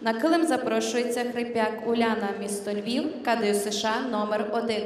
На килим запрошується Хрипяк Уляна, місто Львів, КДЮ США номер 1.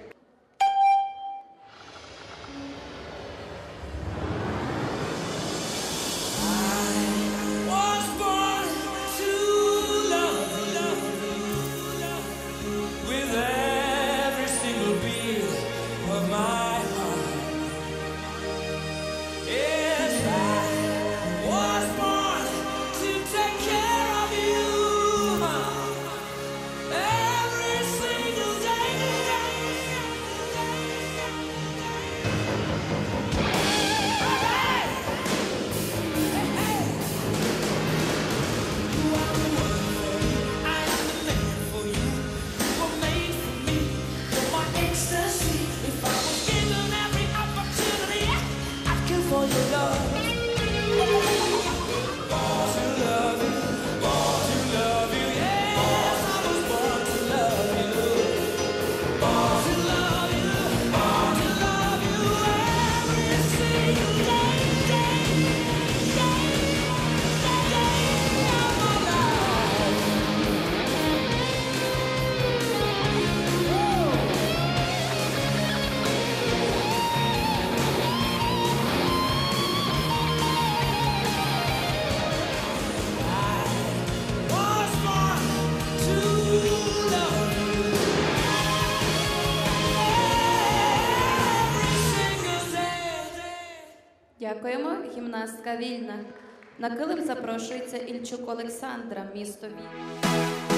For your love, born to love you, born to love you, yes, I was born to love you, born to love you, born to love you every single day of my life. Дякуємо. Гімнастка вільна. На килим запрошується Ільчук Олександра, місто Львів.